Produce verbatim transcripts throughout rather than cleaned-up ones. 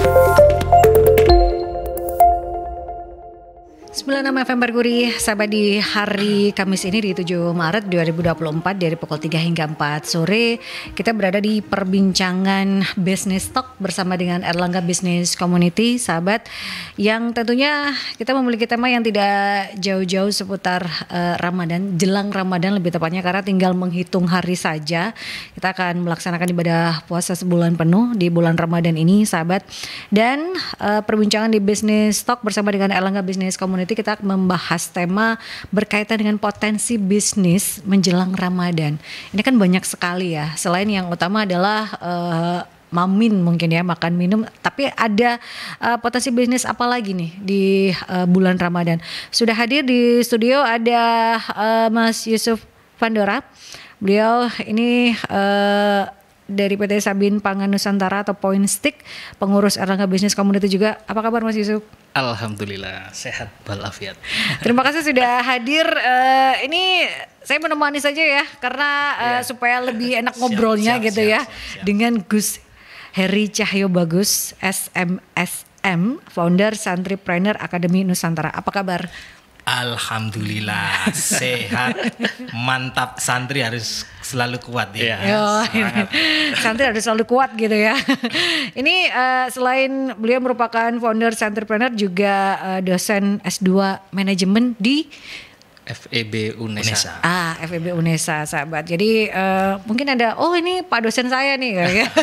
sembilan puluh enam F M Merkuri, sahabat, di hari Kamis ini di tujuh Maret dua ribu dua puluh empat dari pukul tiga hingga empat sore kita berada di perbincangan Business Talk bersama dengan Erlangga Business Community, sahabat, yang tentunya kita memiliki tema yang tidak jauh-jauh seputar uh, Ramadan, jelang Ramadan lebih tepatnya, karena tinggal menghitung hari saja kita akan melaksanakan ibadah puasa sebulan penuh di bulan Ramadan ini, sahabat. Dan uh, perbincangan di Business Talk bersama dengan Erlangga Business Community kita membahas tema berkaitan dengan potensi bisnis menjelang Ramadan. Ini kan banyak sekali ya, selain yang utama adalah uh, mamin mungkin ya, makan minum, tapi ada uh, potensi bisnis apa lagi nih di uh, bulan Ramadan. Sudah hadir di studio ada uh, Mas Yusuf Pandora. Beliau ini uh, dari P T Sabin Pangan Nusantara atau Point Stick, pengurus Erlangga Business Community juga. Apa kabar Mas Yusuf? Alhamdulillah sehat walafiat. Terima kasih sudah hadir. Uh, ini saya menemani saja ya, karena uh, ya. supaya lebih enak ngobrolnya siap, gitu siap, ya siap, siap. dengan Gus Heri Cahyo Bagus, S M S M, founder Santripreneur Akademi Nusantara. Apa kabar? Alhamdulillah sehat, mantap. Santri harus selalu kuat ya. Oh, santri harus selalu kuat gitu ya. Ini uh, selain beliau merupakan founder Santripreneur, juga uh, dosen S dua manajemen di F E B Unesa. Ah, F E B Unesa, sahabat. Jadi uh, mungkin ada, oh ini Pak dosen saya nih.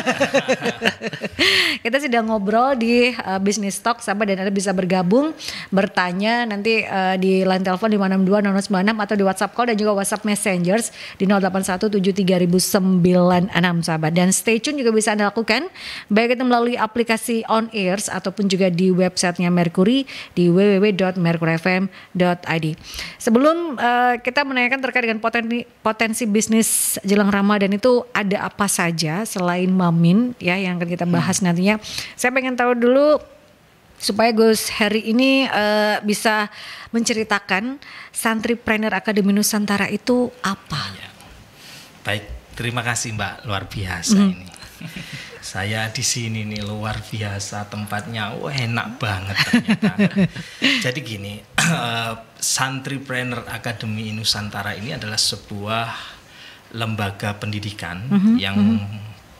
Kita sedang ngobrol di uh, Business Talk, sahabat, dan Anda bisa bergabung, bertanya nanti uh, di line telepon lima enam dua nol nol sembilan enam atau di WhatsApp call dan juga WhatsApp Messengers di nol delapan satu tujuh tiga nol nol sembilan enam, sahabat. Dan stay tune juga bisa Anda lakukan baik itu melalui aplikasi On Airs ataupun juga di websitenya Merkuri di w w w dot merkuri f m dot i d. Sebelum Uh, kita menanyakan terkait dengan potensi, potensi bisnis jelang Ramadan itu ada apa saja selain mamin ya yang akan kita bahas hmm. nantinya. Saya pengen tahu dulu supaya Gus Heri ini uh, bisa menceritakan Santripreneur Akademi Nusantara itu apa? Ya. Baik, terima kasih Mbak, luar biasa hmm. ini. Saya di sini nih luar biasa tempatnya, wah enak banget ternyata. Jadi gini, uh, Santripreneur Akademi Nusantara ini adalah sebuah lembaga pendidikan mm-hmm, yang mm-hmm.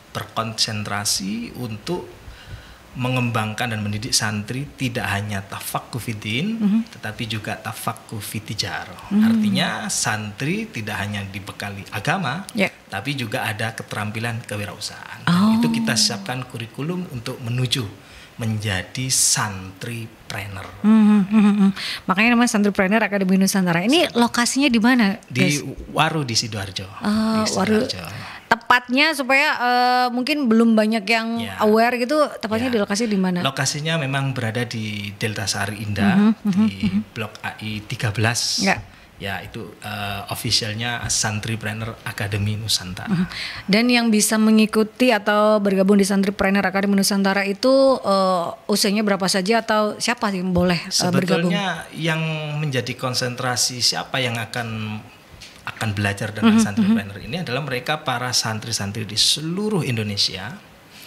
berkonsentrasi untuk mengembangkan dan mendidik santri tidak hanya tafaqquh fiddin, mm-hmm. tetapi juga tafaqquh fitijarah. Mm-hmm. Artinya santri tidak hanya dibekali agama, yeah. tapi juga ada keterampilan kewirausahaan. Oh. Itu kita siapkan kurikulum untuk menuju menjadi santripreneur. Mm-hmm, mm-hmm. Makanya namanya Santripreneur Akademi Nusantara. Ini lokasinya di mana? Di Waru di Sidoarjo. Oh, di Sidoarjo. Waru. Tepatnya supaya uh, mungkin belum banyak yang ya. aware gitu, tepatnya ya. di lokasi di mana? Lokasinya memang berada di Delta Sari Indah, mm-hmm, di mm-hmm. Blok A I tiga belas. Ya. Ya, itu uh, officialnya Santripreneur Akademi Nusantara. Mm-hmm. Dan yang bisa mengikuti atau bergabung di Santripreneur Akademi Nusantara itu uh, usianya berapa saja atau siapa yang boleh uh, bergabung? Sebetulnya yang menjadi konsentrasi siapa yang akan akan belajar dengan mm-hmm. Santripreneur ini adalah mereka para santri-santri di seluruh Indonesia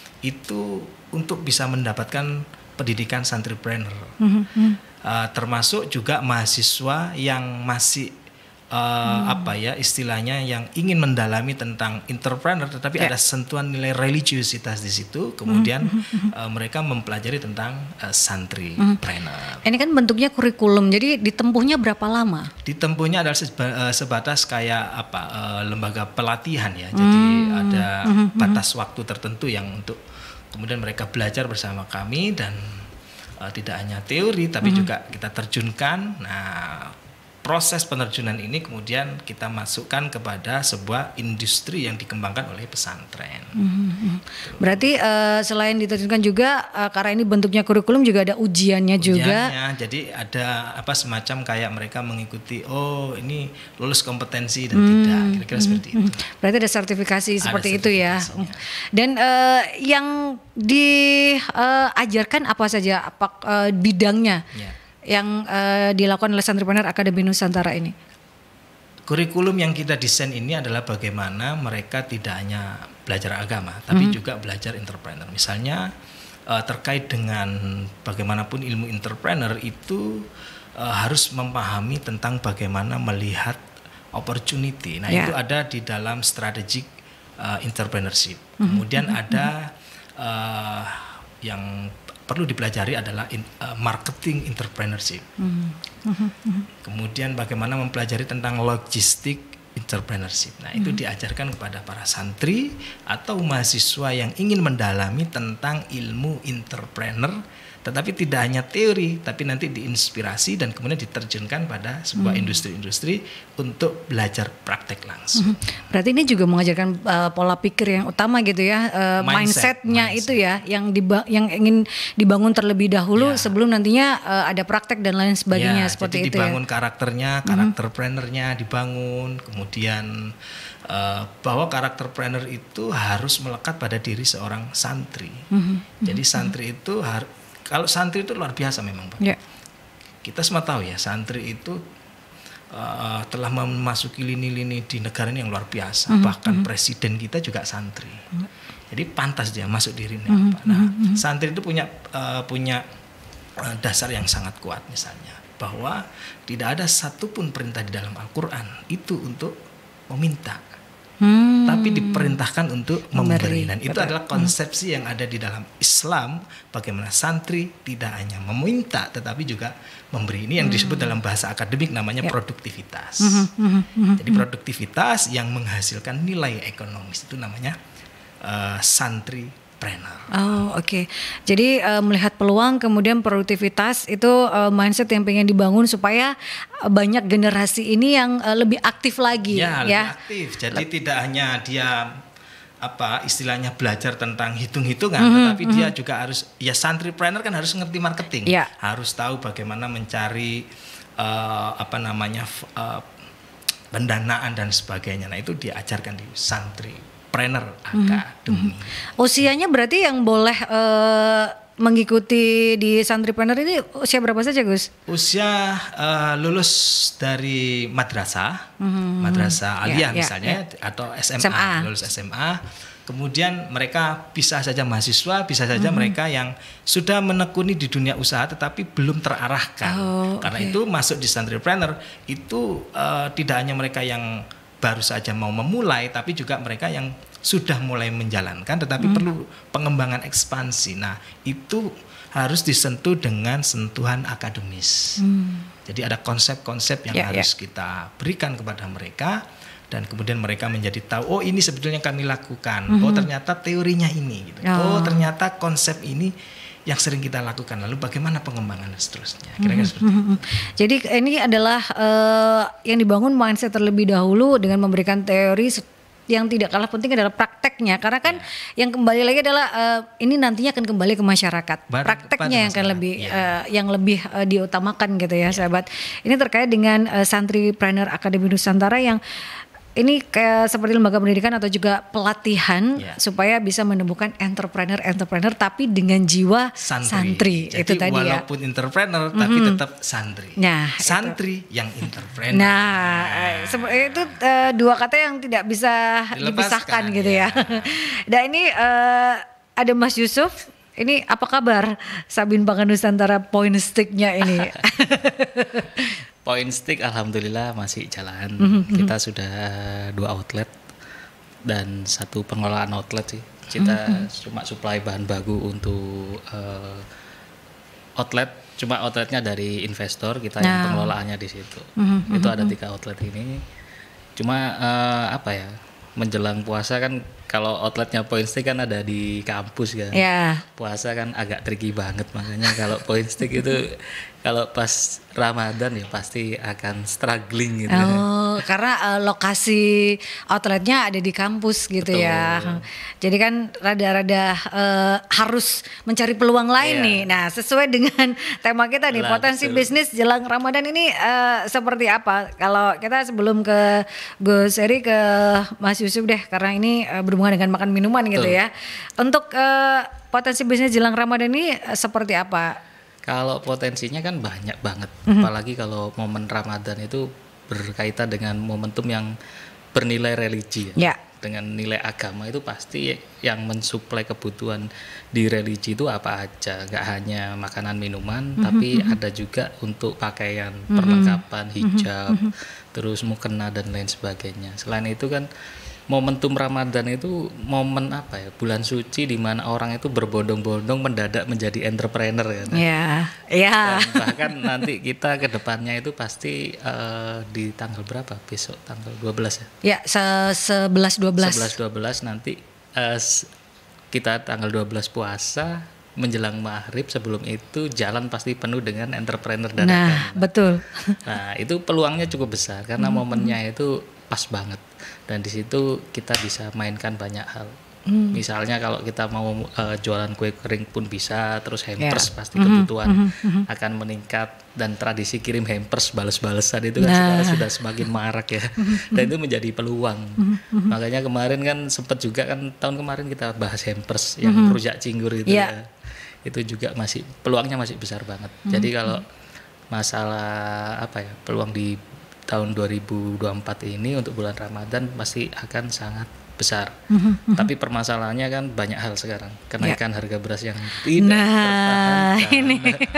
itu untuk bisa mendapatkan pendidikan Santripreneur, mm-hmm. uh, termasuk juga mahasiswa yang masih uh, mm. apa ya istilahnya yang ingin mendalami tentang entrepreneur tetapi yeah. ada sentuhan nilai religiusitas di situ, kemudian mm-hmm. uh, mereka mempelajari tentang uh, Santripreneur. Mm. Ini kan bentuknya kurikulum, jadi ditempuhnya berapa lama? Ditempuhnya adalah seba, uh, sebatas kayak apa uh, lembaga pelatihan ya, jadi mm. ada mm-hmm. batas waktu tertentu yang untuk kemudian mereka belajar bersama kami dan uh, tidak hanya teori tapi mm-hmm. juga kita terjunkan. Nah, proses penerjunan ini kemudian kita masukkan kepada sebuah industri yang dikembangkan oleh pesantren. Mm-hmm. Berarti uh, selain diterjunkan juga uh, karena ini bentuknya kurikulum juga ada ujiannya, ujiannya juga. Jadi ada apa semacam kayak mereka mengikuti, oh ini lulus kompetensi dan mm-hmm. tidak, kira-kira mm-hmm. seperti itu. Berarti ada sertifikasi ada seperti itu ya. Dan uh, yang diajarkan uh, apa saja, apa uh, bidangnya? Yeah. Yang uh, dilakukan oleh Santripreneur Akademi Nusantara ini? Kurikulum yang kita desain ini adalah bagaimana mereka tidak hanya belajar agama, tapi mm-hmm. juga belajar entrepreneur. Misalnya uh, terkait dengan bagaimanapun ilmu entrepreneur itu uh, harus memahami tentang bagaimana melihat opportunity. Nah, yeah. itu ada di dalam strategic uh, entrepreneurship. Mm-hmm. Kemudian mm-hmm. ada uh, yang perlu dipelajari adalah in, uh, marketing entrepreneurship. Mm-hmm. Kemudian bagaimana mempelajari tentang logistik entrepreneurship. Nah, mm-hmm. itu diajarkan kepada para santri atau mahasiswa yang ingin mendalami tentang ilmu entrepreneur, tetapi tidak hanya teori, tapi nanti diinspirasi dan kemudian diterjunkan pada sebuah hmm. industri-industri untuk belajar praktek langsung. Hmm. Berarti ini juga mengajarkan uh, pola pikir yang utama gitu ya, uh, mindset, mindsetnya mindset. itu ya, yang diba- yang ingin dibangun terlebih dahulu ya. sebelum nantinya uh, ada praktek dan lain sebagainya ya, seperti jadi itu. Dibangun ya. karakternya, karakterpreneurnya dibangun, kemudian uh, bahwa karakterpreneur itu harus melekat pada diri seorang santri. Hmm. Jadi santri itu harus Kalau santri itu luar biasa memang, Pak. Yeah. Kita semua tahu ya, santri itu uh, telah memasuki lini-lini di negara ini yang luar biasa. Mm-hmm. Bahkan mm-hmm. presiden kita juga santri. Mm-hmm. Jadi pantas dia masuk di lini mm-hmm. apa. Nah, mm-hmm. santri itu punya uh, punya uh, dasar yang sangat kuat misalnya, bahwa tidak ada satupun perintah di dalam Al-Quran itu untuk meminta. Hmm. Tapi diperintahkan untuk memberi. Dan itu adalah konsepsi yang ada di dalam Islam, bagaimana santri tidak hanya meminta tetapi juga memberi. Ini yang disebut dalam bahasa akademik namanya ya. produktivitas. Jadi produktivitas yang menghasilkan nilai ekonomis itu namanya uh, santri Planner. Oh oke, okay. Jadi uh, melihat peluang kemudian produktivitas itu uh, mindset yang pengen dibangun supaya uh, banyak generasi ini yang uh, lebih aktif lagi. Ya, ya? lebih aktif. Jadi Lep. tidak hanya dia apa istilahnya belajar tentang hitung-hitungan, mm-hmm, tetapi mm-hmm. dia juga harus ya santripreneur kan harus ngerti marketing, yeah. harus tahu bagaimana mencari uh, apa namanya uh, pendanaan dan sebagainya. Nah itu diajarkan di santri. Planner Academy. Hmm. Usianya berarti yang boleh uh, mengikuti di Santripreneur ini usia berapa saja, Gus? Usia uh, lulus dari madrasah, hmm. madrasah aliyah yeah, misalnya yeah. atau S M A, S M A, lulus S M A. Kemudian mereka bisa saja mahasiswa, bisa saja hmm. mereka yang sudah menekuni di dunia usaha tetapi belum terarahkan. Oh, Karena okay. itu masuk di Santripreneur itu uh, tidak hanya mereka yang baru saja mau memulai, tapi juga mereka yang sudah mulai menjalankan, tetapi hmm. perlu pengembangan ekspansi. Nah, itu harus disentuh dengan sentuhan akademis. Hmm. Jadi ada konsep-konsep yang yeah, harus yeah. kita berikan kepada mereka, dan kemudian mereka menjadi tahu, oh ini sebetulnya kami lakukan, hmm. oh ternyata teorinya ini, gitu. oh. oh ternyata konsep ini yang sering kita lakukan, lalu bagaimana pengembangan dan seterusnya. Kira-kira mm-hmm. seperti itu. Jadi ini adalah uh, yang dibangun mindset terlebih dahulu dengan memberikan teori yang tidak kalah penting adalah prakteknya, karena kan ya. yang kembali lagi adalah uh, ini nantinya akan kembali ke masyarakat. Bar- Prakteknya yang akan lebih ya. uh, yang lebih uh, diutamakan gitu ya, ya, sahabat. Ini terkait dengan uh, Santripreneur Academy Nusantara yang ini kayak seperti lembaga pendidikan atau juga pelatihan yeah. supaya bisa menemukan entrepreneur-entrepreneur tapi dengan jiwa santri. santri. Jadi itu tadi walaupun ya. entrepreneur mm-hmm. tapi tetap santri. Nah, santri itu. yang entrepreneur. Nah, nah. itu uh, dua kata yang tidak bisa dilepaskan, dipisahkan gitu ya. ya. Dan ini uh, ada Mas Yusuf. Ini apa kabar Sabin Pangan Nusantara Point Stick-nya ini? Point Stick alhamdulillah masih jalan. Mm-hmm. Kita sudah dua outlet dan satu pengelolaan outlet sih. Kita mm-hmm. cuma supply bahan baku untuk uh, outlet. Cuma outletnya dari investor, kita nah. yang pengelolaannya di situ. Mm-hmm. Itu ada tiga outlet ini. Cuma uh, apa ya? Menjelang puasa kan kalau outletnya Point Stick kan ada di kampus kan. Yeah. Puasa kan agak tricky banget, makanya kalau Point Stick itu kalau pas Ramadan ya pasti akan struggling gitu. Oh, karena uh, lokasi outletnya ada di kampus gitu. Betul. Ya. Jadi kan rada-rada uh, harus mencari peluang lain yeah. nih. Nah, sesuai dengan tema kita nih, lah, potensi betul. bisnis jelang Ramadan ini uh, seperti apa? Kalau kita sebelum ke Gus Eri ke Mas Yusuf deh, karena ini uh, berhubungan dengan makan minuman betul. gitu ya. Untuk uh, potensi bisnis jelang Ramadan ini uh, seperti apa? Kalau potensinya kan banyak banget, mm-hmm. apalagi kalau momen Ramadan itu berkaitan dengan momentum yang bernilai religi ya. Yeah. dengan nilai agama itu pasti yang mensuplai kebutuhan di religi itu apa aja, nggak hanya makanan minuman, mm-hmm. tapi ada juga untuk pakaian, mm-hmm. perlengkapan, hijab, mm-hmm. terus mukena dan lain sebagainya. Selain itu kan momentum Ramadan itu momen apa ya, bulan suci di mana orang itu berbondong-bondong mendadak menjadi entrepreneur ya. Iya, iya. Bahkan nanti kita ke depannya itu pasti uh, di tanggal berapa? Besok tanggal dua belas ya. Ya, se- sebelas dua belas. sebelas dua belas nanti uh, kita tanggal dua belas puasa menjelang maghrib, sebelum itu jalan pasti penuh dengan entrepreneur dadakan. Nah, betul. Nah, itu peluangnya cukup besar karena mm-hmm. momennya itu pas banget, dan di situ kita bisa mainkan banyak hal. Mm. Misalnya kalau kita mau uh, jualan kue kering pun bisa, terus hampers yeah. pasti mm-hmm. kebutuhan mm-hmm. akan meningkat, dan tradisi kirim hampers balas-balasan itu kan nah. sekarang sudah semakin marak ya. Mm-hmm. Dan itu menjadi peluang. Mm-hmm. Makanya kemarin kan sempat juga kan tahun kemarin kita bahas hampers yang mm-hmm. rujak cinggur itu yeah. ya. Itu juga masih peluangnya masih besar banget. Mm-hmm. Jadi kalau masalah apa ya, peluang di tahun dua ribu dua puluh empat ini untuk bulan Ramadan pasti akan sangat besar. Mm-hmm. Tapi permasalahannya kan banyak hal sekarang. Kenaikan yeah. harga beras yang tidak nah, tertahankan. Ini.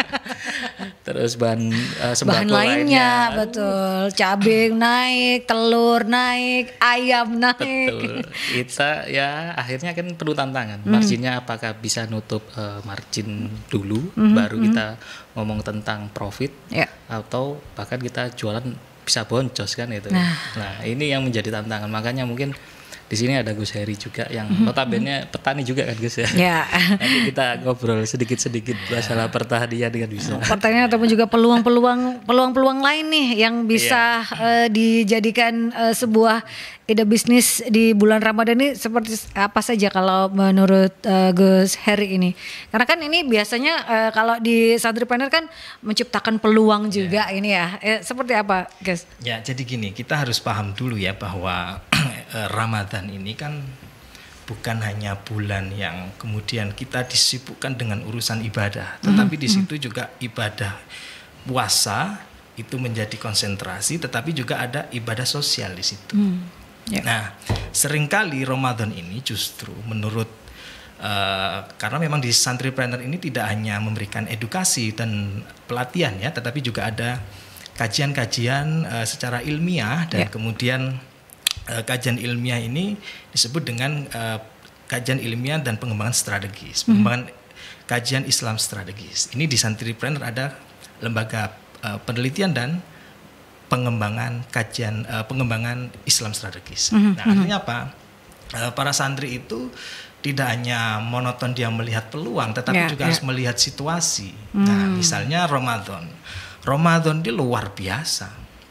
Terus bahan uh, sembako bahan lainnya, lainnya, betul. Cabai naik, telur naik, ayam naik. Betul. Kita ya akhirnya kan perlu tantangan. Mm. Marginnya apakah bisa nutup uh, margin dulu, mm-hmm. baru kita ngomong tentang profit, yeah. atau bahkan kita jualan bisa boncos kan itu. Nah. nah, ini yang menjadi tantangan. Makanya mungkin di sini ada Gus Heri juga yang mm-hmm. notabene petani juga kan Gus ya. Ya. Nanti kita ngobrol sedikit-sedikit masalah pertanian dengan bisa. Pertanian ataupun juga peluang-peluang peluang-peluang lain nih yang bisa yeah. uh, dijadikan uh, sebuah ide bisnis di bulan Ramadan ini seperti apa saja kalau menurut uh, Gus Heri ini? Karena kan ini biasanya uh, kalau di Santripreneur kan menciptakan peluang juga yeah. ini ya. Eh, seperti apa, Gus? Ya, jadi gini, kita harus paham dulu ya bahwa Ramadan ini kan bukan hanya bulan yang kemudian kita disibukkan dengan urusan ibadah, tetapi mm-hmm. di situ juga ibadah puasa itu menjadi konsentrasi, tetapi juga ada ibadah sosial di situ. Mm. Yeah. Nah, seringkali Ramadan ini justru menurut uh, karena memang di Santripreneur ini tidak hanya memberikan edukasi dan pelatihan ya, tetapi juga ada kajian-kajian uh, secara ilmiah dan yeah. kemudian uh, kajian ilmiah ini disebut dengan uh, kajian ilmiah dan pengembangan strategis, mm. pengembangan kajian Islam strategis. Ini di Santripreneur ada lembaga uh, penelitian dan pengembangan kajian uh, pengembangan Islam strategis. Mm-hmm. Nah, artinya apa? Uh, para santri itu tidak hanya monoton dia melihat peluang, tetapi yeah, juga yeah. harus melihat situasi. Mm. Nah, misalnya Ramadan. Ramadan ini luar biasa.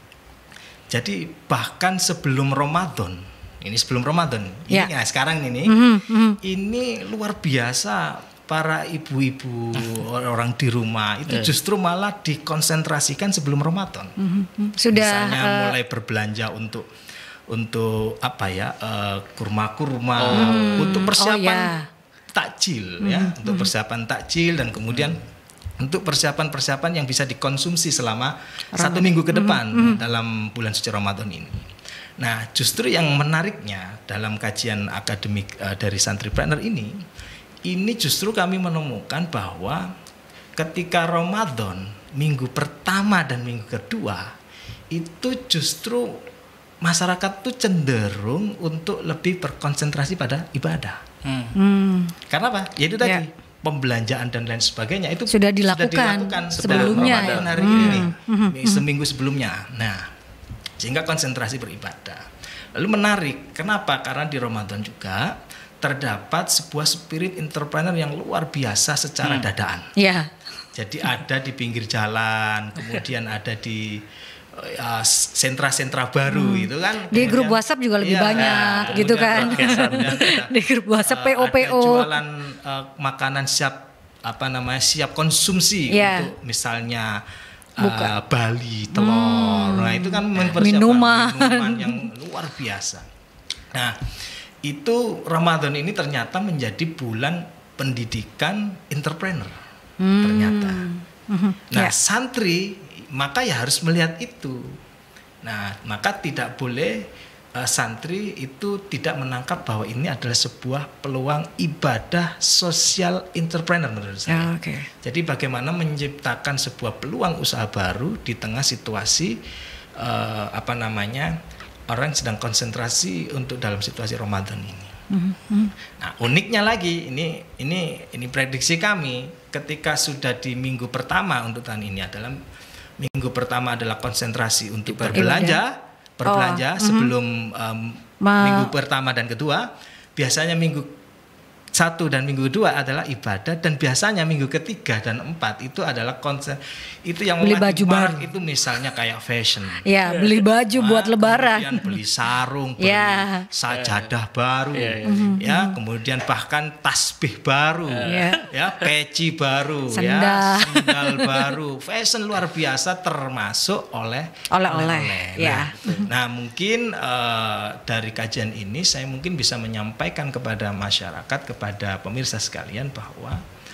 Jadi bahkan sebelum Ramadan, ini sebelum Ramadan, yeah. ini ya, sekarang ini, mm-hmm. Mm-hmm. ini luar biasa. Para ibu-ibu orang di rumah itu justru malah dikonsentrasikan sebelum Ramadan. Mm-hmm. Sudah misalnya uh, mulai berbelanja untuk untuk apa ya uh, kurma-kurma, oh. untuk persiapan oh, yeah. takjil mm-hmm. ya, untuk persiapan takjil dan kemudian mm-hmm. untuk persiapan-persiapan yang bisa dikonsumsi selama Ramadan. satu minggu ke depan mm-hmm. dalam bulan suci Ramadan ini. Nah, justru yang menariknya dalam kajian akademik uh, dari Santripreneur ini. Ini justru kami menemukan bahwa ketika Ramadan minggu pertama dan minggu kedua itu justru masyarakat tuh cenderung untuk lebih berkonsentrasi pada ibadah. Hmm. Hmm. Karena apa? Ya itu tadi ya. Pembelanjaan dan lain sebagainya itu sudah dilakukan, sudah dilakukan sebelumnya Ramadan hari hmm. ini, hmm. seminggu sebelumnya. Nah, sehingga konsentrasi beribadah. Lalu menarik, kenapa? Karena di Ramadan juga terdapat sebuah spirit entrepreneur yang luar biasa secara hmm. dadaan. Yeah. Jadi ada di pinggir jalan, kemudian ada di uh, sentra-sentra baru hmm. itu kan. Di grup WhatsApp juga lebih ya, banyak ya, gitu kan. Di grup WhatsApp uh, P O P O. Ada jualan uh, makanan siap apa namanya siap konsumsi yeah. untuk misalnya uh, Bali, telur. Hmm. Nah itu kan mempersiapkan minuman. minuman yang luar biasa. Nah. Itu Ramadan ini ternyata menjadi bulan pendidikan entrepreneur hmm. ternyata. Mm-hmm. Nah, yeah. santri maka ya harus melihat itu. Nah, maka tidak boleh uh, santri itu tidak menangkap bahwa ini adalah sebuah peluang ibadah social entrepreneur menurut saya. Ya, okay. Jadi bagaimana menciptakan sebuah peluang usaha baru di tengah situasi uh, apa namanya orang sedang konsentrasi untuk dalam situasi Ramadan ini. Mm-hmm. Nah uniknya lagi ini ini ini prediksi kami ketika sudah di minggu pertama untuk tahun ini adalah minggu pertama adalah konsentrasi untuk berbelanja berbelanja oh, sebelum um, Ma- minggu pertama dan kedua. Biasanya minggu satu dan minggu kedua adalah ibadah, dan biasanya minggu ketiga dan empat itu adalah konsen itu yang beli baju baru itu misalnya kayak fashion ya, beli baju nah, buat lebaran, kemudian beli sarung, beli ya. sajadah baru ya, ya. ya, kemudian bahkan tasbih baru ya, ya peci baru sendal. ya sendal baru, fashion luar biasa termasuk oleh oleh-oleh ya. Nah mungkin uh, dari kajian ini saya mungkin bisa menyampaikan kepada masyarakat, kepada pemirsa sekalian bahwa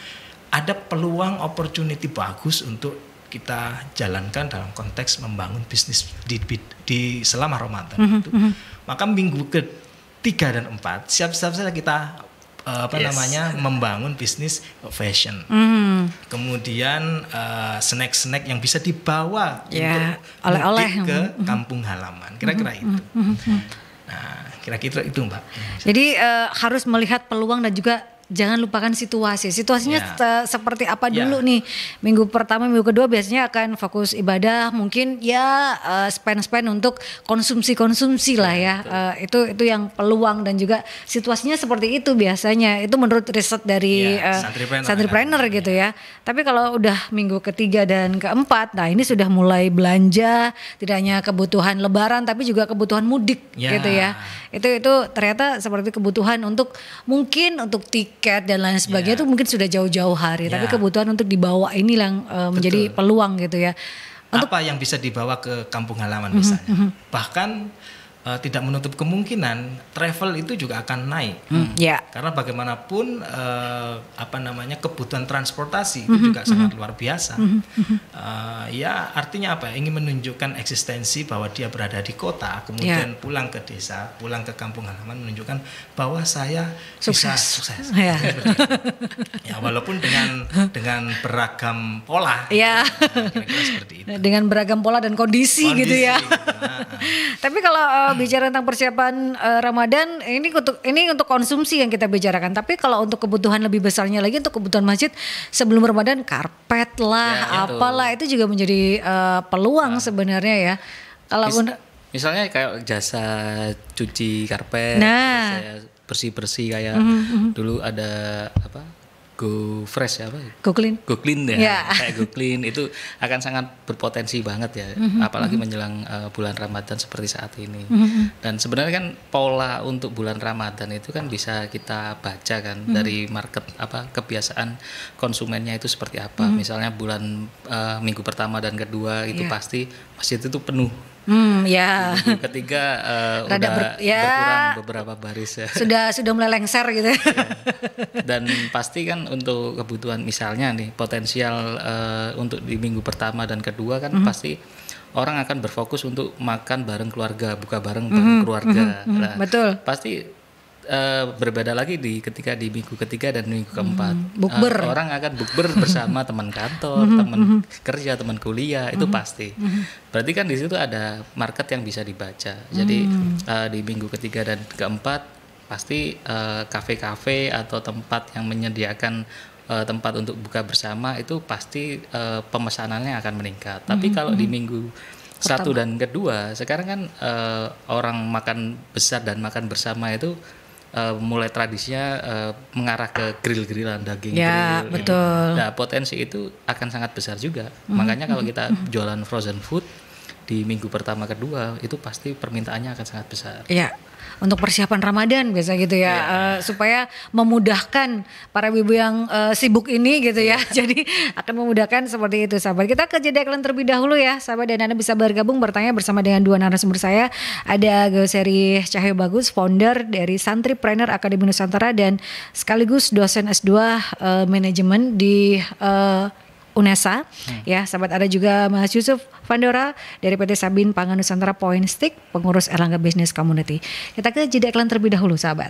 ada peluang opportunity bagus untuk kita jalankan dalam konteks membangun bisnis di, di, di selama Ramadan mm-hmm. itu. Maka minggu ketiga dan empat siap-siap saja kita uh, apa yes. namanya membangun bisnis fashion. Mm. Kemudian uh, snack-snack yang bisa dibawa yeah. untuk oleh-oleh ke kampung halaman. Kira-kira mm-hmm. itu. Mm-hmm. Nah, kira-kira itu Mbak. Jadi uh, harus melihat peluang dan juga jangan lupakan situasi. Situasinya ya. se- seperti apa ya. dulu nih. Minggu pertama, minggu kedua biasanya akan fokus ibadah, mungkin ya uh, spend-spend untuk konsumsi-konsumsi lah ya. Uh, itu itu yang peluang dan juga situasinya seperti itu biasanya. Itu menurut riset dari ya, uh, Santripreneur gitu ya. Tapi kalau udah minggu ketiga dan keempat, nah ini sudah mulai belanja, tidak hanya kebutuhan lebaran tapi juga kebutuhan mudik ya. gitu ya. Itu itu ternyata seperti kebutuhan untuk mungkin untuk tiket dan lain sebagainya itu yeah. mungkin sudah jauh-jauh hari, yeah. tapi kebutuhan untuk dibawa ini yang uh, menjadi peluang gitu ya. Untuk apa yang bisa dibawa ke kampung halaman misalnya. Mm-hmm. Bahkan uh, tidak menutup kemungkinan travel itu juga akan naik. Mm, yeah. Karena bagaimanapun uh, apa namanya kebutuhan transportasi mm-hmm. itu juga mm-hmm. sangat luar biasa. Mm-hmm. Uh, ya artinya apa? Ingin menunjukkan eksistensi bahwa dia berada di kota, kemudian yeah. pulang ke desa, pulang ke kampung halaman menunjukkan bahwa saya sukses. bisa sukses. Yeah. Ya walaupun dengan dengan beragam pola. Yeah. Nah, kira-kira seperti itu. Dengan beragam pola dan kondisi, kondisi gitu ya. Gitu. Nah, tapi kalau uh, bicara tentang persiapan uh, Ramadan, ini untuk ini untuk konsumsi yang kita bicarakan. Tapi kalau untuk kebutuhan lebih besarnya lagi, untuk kebutuhan masjid sebelum Ramadan, karpet lah, ya, apalah itu. itu juga menjadi uh, peluang nah. sebenarnya ya. Kalau Mis- misalnya kayak jasa cuci karpet, nah. jasa bersih-bersih kayak mm-hmm. dulu ada apa? Go Fresh apa? Go Clean. Go Clean ya. Yeah. Kayak Go Clean itu akan sangat berpotensi banget ya, mm-hmm. apalagi menjelang uh, bulan Ramadan seperti saat ini. Mm-hmm. Dan sebenarnya kan pola untuk bulan Ramadan itu kan bisa kita baca kan mm-hmm. dari market apa kebiasaan konsumennya itu seperti apa. Mm-hmm. Misalnya bulan uh, minggu pertama dan kedua itu yeah. pasti masjid itu penuh. Hmm, ya. Minggu ketiga uh, udah ber, ya, berkurang beberapa baris ya. Sudah sudah mulai lengser gitu. Ya. Dan pasti kan untuk kebutuhan misalnya nih potensial uh, untuk di minggu pertama dan kedua kan mm-hmm. pasti orang akan berfokus untuk makan bareng keluarga, buka bareng bareng mm-hmm. keluarga. Mm-hmm. Nah, betul. Pasti Uh, berbeda lagi di ketika di minggu ketiga dan minggu keempat mm, bukber. Uh, orang akan bukber bersama teman kantor, mm-hmm, teman mm-hmm. kerja, teman kuliah, mm-hmm. itu pasti. Mm-hmm. Berarti kan di situ ada market yang bisa dibaca. Jadi mm. uh, di minggu ketiga dan keempat pasti uh, kafe-kafe atau tempat yang menyediakan uh, tempat untuk buka bersama itu pasti uh, pemesanannya akan meningkat. Mm-hmm. Tapi kalau di minggu satu dan kedua sekarang kan uh, orang makan besar dan makan bersama itu Uh, mulai tradisinya uh, mengarah ke grill-grillan daging ya, grill. Betul. Nah, potensi itu akan sangat besar juga. Mm-hmm. Makanya kalau kita jualan frozen food di minggu pertama kedua itu pasti permintaannya akan sangat besar. Iya. Untuk persiapan Ramadan biasa gitu ya, yeah. uh, supaya memudahkan para ibu yang uh, sibuk ini gitu ya. Jadi akan memudahkan seperti itu sahabat. Kita ke jeda iklan terlebih dahulu ya sahabat, dan Anda bisa bergabung bertanya bersama dengan dua narasumber saya. Ada Goseri Cahyo Bagus, founder dari Santripreneur Akademi Nusantara dan sekaligus dosen S dua uh, manajemen di uh, UNESA, hmm. ya sahabat. Ada juga Mas Yusuf Vandora dari P T Sabin Pangan Nusantara Point Stick, pengurus Erlangga Business Community. Kita ke jeda iklan terlebih dahulu, sahabat.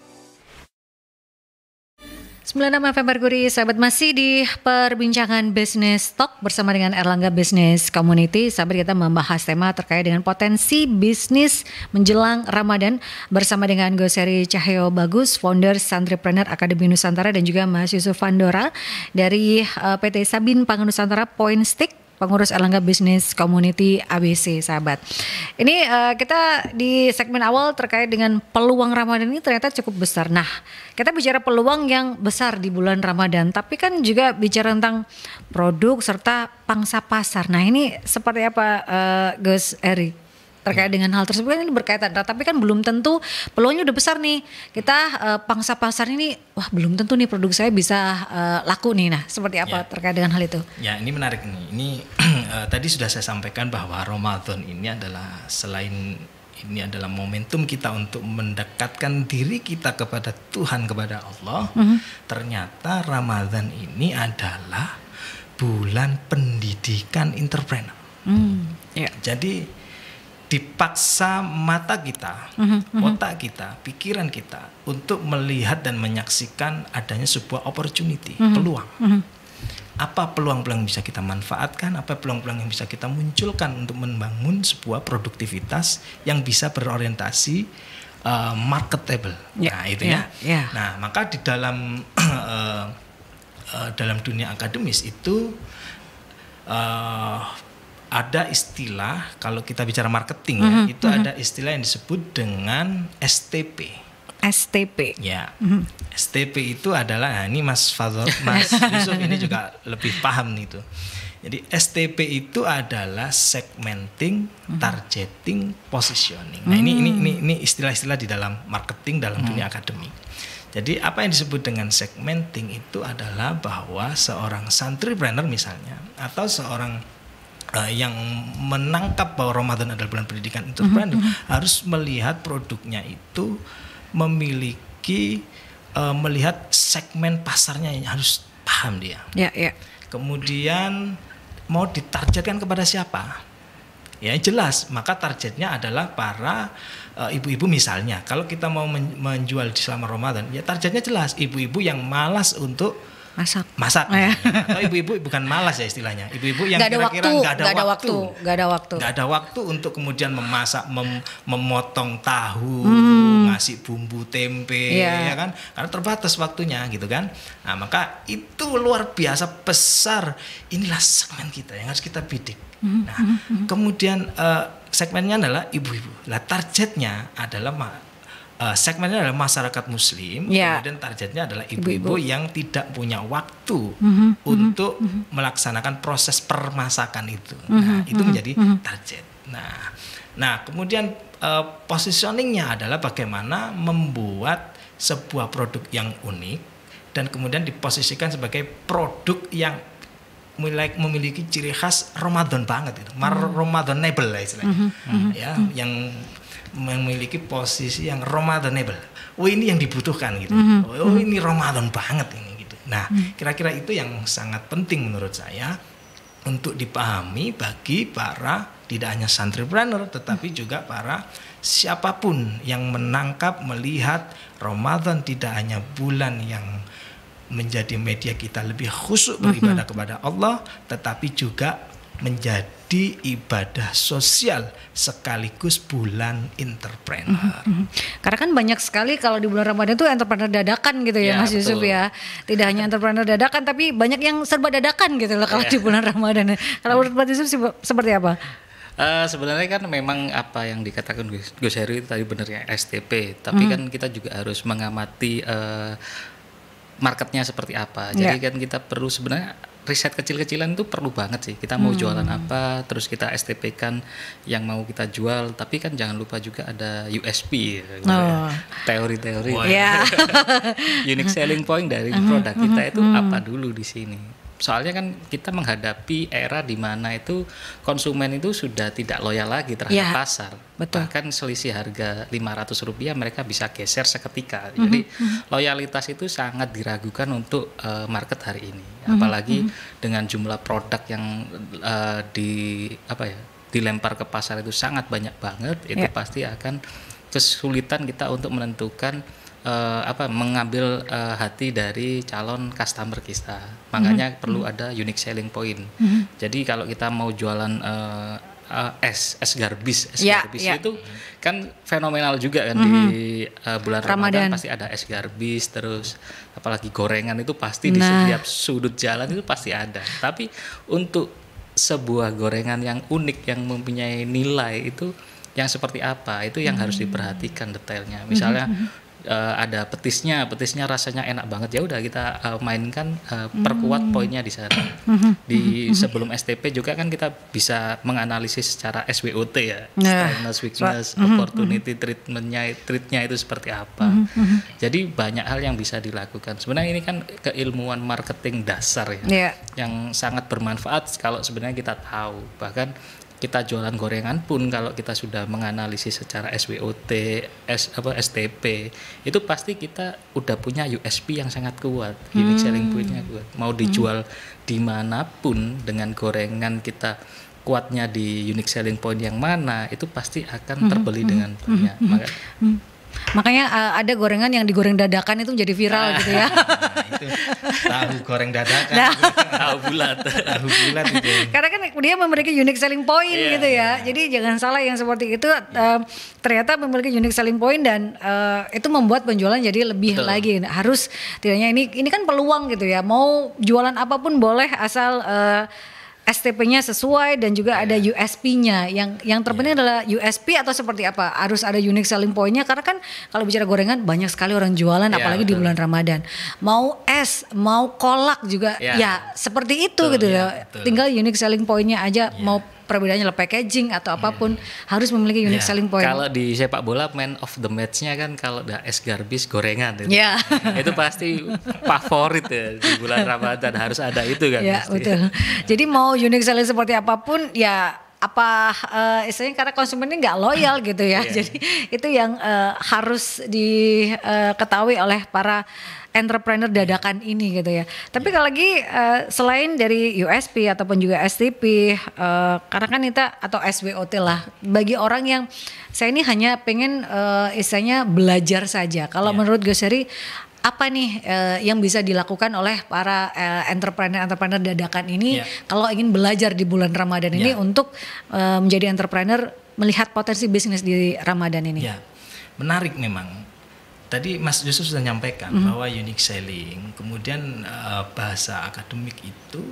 sembilan puluh enam F M Merkuri, sahabat, masih di perbincangan Business Talk bersama dengan Erlangga Business Community. Sahabat, kita membahas tema terkait dengan potensi bisnis menjelang Ramadan bersama dengan Goseri Cahyo Bagus, founder Santripreneur Akademi Nusantara, dan juga Mas Yusuf Vandora dari uh, P T Sabin Pangan Nusantara Point Stick, pengurus Erlangga Business Community A B C, sahabat. Ini uh, kita di segmen awal terkait dengan peluang Ramadan ini ternyata cukup besar. Nah, kita bicara peluang yang besar di bulan Ramadan, tapi kan juga bicara tentang produk serta pangsa pasar. Nah, ini seperti apa, uh, Gus Eri? Terkait dengan hal tersebut, ini berkaitan, tapi kan belum tentu peluangnya udah besar nih. Kita uh, pangsa pasar ini, wah belum tentu nih produk saya bisa uh, laku nih. Nah, seperti apa ya terkait dengan hal itu? Ya, ini menarik nih. Ini uh, tadi sudah saya sampaikan bahwa Ramadan ini adalah selain ini adalah momentum kita untuk mendekatkan diri kita kepada Tuhan, kepada Allah. Mm-hmm. Ternyata Ramadan ini adalah bulan pendidikan entrepreneur. Mm, yeah. Jadi dipaksa mata kita, mm-hmm. otak kita, pikiran kita untuk melihat dan menyaksikan adanya sebuah opportunity, mm-hmm. peluang. Mm-hmm. Apa peluang-peluang yang bisa kita manfaatkan, apa peluang-peluang yang bisa kita munculkan untuk membangun sebuah produktivitas yang bisa berorientasi uh, marketable. Yeah. Nah, itu yeah. ya. Yeah. Nah, maka di dalam uh, uh, dalam dunia akademis itu uh, ada istilah, kalau kita bicara marketing ya, mm-hmm, itu mm-hmm. ada istilah yang disebut dengan S T P. S T P. Ya, mm-hmm. S T P itu adalah, nah ini Mas Fadol, Mas Yusuf ini juga lebih paham nih itu. Jadi S T P itu adalah segmenting, mm-hmm. targeting, positioning. Nah, mm-hmm. ini ini ini ini istilah-istilah di dalam marketing dalam mm-hmm. dunia akademik. Jadi apa yang disebut dengan segmenting itu adalah bahwa seorang santripreneur misalnya, atau seorang Uh, yang menangkap bahwa Ramadan adalah bulan pendidikan entrepreneur, mm-hmm. harus melihat produknya itu memiliki uh, melihat segmen pasarnya yang harus paham dia. Yeah, yeah. Kemudian mau ditargetkan kepada siapa? Ya jelas, maka targetnya adalah para uh, ibu-ibu misalnya. Kalau kita mau men- menjual di selama Ramadan, ya targetnya jelas, ibu-ibu yang malas untuk masak, masak, oh, ya. Atau ibu-ibu bukan malas ya istilahnya, ibu-ibu yang gak kira-kira nggak ada, ada waktu, nggak ada waktu, nggak ada waktu untuk kemudian memasak, mem- memotong tahu, hmm. ngasih bumbu tempe, yeah. ya kan, karena terbatas waktunya, gitu kan. Nah, maka itu luar biasa besar. Inilah segmen kita yang harus kita bidik. Hmm. Nah, hmm. kemudian uh, segmennya adalah ibu-ibu. Lah targetnya adalah ma- Uh, segmennya adalah masyarakat muslim, yeah. kemudian targetnya adalah ibu-ibu, ibu-ibu yang tidak punya waktu mm-hmm, untuk mm-hmm. melaksanakan proses permasakan itu. Mm-hmm, nah, itu mm-hmm, menjadi mm-hmm. target. Nah, nah kemudian uh, positioningnya adalah bagaimana membuat sebuah produk yang unik dan kemudian diposisikan sebagai produk yang memiliki ciri khas Ramadan banget itu, mm-hmm. Ramadanable lah istilahnya, mm-hmm, ya, mm-hmm. yang memiliki posisi yang Ramadanable. Oh ini yang dibutuhkan gitu. Mm-hmm. Oh ini Ramadan banget ini gitu. Nah, mm-hmm. kira-kira itu yang sangat penting menurut saya untuk dipahami bagi para tidak hanya santripreneur tetapi mm-hmm. juga para siapapun yang menangkap melihat Ramadan tidak hanya bulan yang menjadi media kita lebih khusyuk beribadah mm-hmm. kepada Allah, tetapi juga menjadi ibadah sosial sekaligus bulan entrepreneur. Mm-hmm. Karena kan banyak sekali kalau di bulan Ramadan itu entrepreneur dadakan gitu ya, ya Mas Yusuf ya. Tidak hanya entrepreneur dadakan tapi banyak yang serba dadakan gitu loh kalau ya. Di bulan Ramadan. Kalau menurut Mas Yusuf seperti apa? Uh, sebenarnya kan memang apa yang dikatakan Gus, Gus Heri tadi benar ya S T P, tapi mm-hmm. kan kita juga harus mengamati uh, marketnya seperti apa. Jadi yeah. kan kita perlu sebenarnya riset kecil-kecilan itu perlu banget sih. Kita mau hmm. jualan apa, terus kita S T P kan yang mau kita jual, tapi kan jangan lupa juga ada U S P, gitu oh. ya. Teori-teori, oh, yeah. unique selling point dari uh-huh, produk kita uh-huh, itu uh-huh. apa dulu di sini. soalnya kan kita menghadapi era di mana itu konsumen itu sudah tidak loyal lagi terhadap Ya, pasar. betul. Bahkan selisih harga lima ratus rupiah mereka bisa geser seketika. Mhm, Jadi mhm. loyalitas itu sangat diragukan untuk uh, market hari ini. Mhm, Apalagi mhm. dengan jumlah produk yang uh, di apa ya dilempar ke pasar itu sangat banyak banget, itu Ya. pasti akan kesulitan kita untuk menentukan uh, apa mengambil uh, hati dari calon customer kita. Makanya Mhm, perlu mhm. ada unique selling point. Mhm. Jadi kalau kita mau jualan uh, uh, es es garbis, es Ya, garbis ya. itu kan fenomenal juga kan Mhm. di uh, bulan Ramadan. Ramadan pasti ada es garbis, terus apalagi gorengan itu pasti di Nah. setiap sudut jalan itu pasti ada. Tapi untuk sebuah gorengan yang unik yang mempunyai nilai itu yang seperti apa itu yang harus diperhatikan detailnya. Misalnya uh, ada petisnya, petisnya rasanya enak banget, ya udah kita uh, mainkan, uh, perkuat poinnya di sana. Di sebelum S T P juga kan kita bisa menganalisis secara S W O T ya, Nah, strength, weakness, so- mhm, opportunity, treatmentnya, treatnya itu seperti apa. Jadi banyak hal yang bisa dilakukan. Sebenarnya ini kan keilmuan marketing dasar ya, Ya. yang sangat bermanfaat kalau sebenarnya kita tahu. Bahkan kita jualan gorengan pun kalau kita sudah menganalisis secara S W O T, S apa S T P, itu pasti kita udah punya U S P yang sangat kuat, unique selling point-nya kuat. Mau dijual dimanapun dengan gorengan kita kuatnya di unique selling point yang mana, itu pasti akan terbeli dengan banyak. Maka, Hmm. Makanya uh, ada gorengan yang digoreng dadakan itu menjadi viral gitu ya. Nah, itu tahu goreng dadakan, Nah. tahu bulat. tahu bulat itu. Karena kan dia memiliki unique selling point Iya, gitu ya. Jadi jangan salah yang seperti itu uh, ternyata memiliki unique selling point dan uh, itu membuat penjualan jadi lebih Betul. lagi. Harus tidaknya ini ini kan peluang gitu ya. Mau jualan apapun boleh asal uh, S T P-nya sesuai dan juga ada U S P-nya. Yang yang terpenting adalah U S P atau seperti apa? Harus ada unique selling point-nya karena kan kalau bicara gorengan banyak sekali orang jualan Ya, apalagi di betul. bulan Ramadan. Mau es, mau kolak juga Ya. ya seperti itu Betul, gitu ya, ya. betul. Tinggal unique selling point-nya aja Ya. mau perbedaannya lah packaging atau apapun harus memiliki unique Ya. selling point. Kalau di sepak bola man of the match-nya kan kalau ada es garbis gorengan itu. Ya. Itu pasti favorit ya di bulan Ramadan, harus ada itu kan. Ya pasti. betul. Jadi mau unique selling seperti apapun ya apa eh, istilahnya karena konsumennya nggak loyal gitu ya. Iya. Jadi itu yang eh, harus diketahui oleh para entrepreneur dadakan ini gitu ya. Tapi kalau lagi eh, selain dari U S P ataupun juga S T P, eh, karena kan kita atau S W O T lah, bagi orang yang saya ini hanya pengen eh, istilahnya belajar saja. Kalau Ya. menurut Gus Heri apa nih eh, yang bisa dilakukan oleh para eh, entrepreneur-entrepreneur dadakan ini Ya. kalau ingin belajar di bulan Ramadan ini Ya. untuk eh, menjadi entrepreneur melihat potensi bisnis di Ramadan ini? Ya, menarik memang. Tadi Mas Yusuf sudah nyampaikan bahwa unique selling, kemudian uh, bahasa akademik itu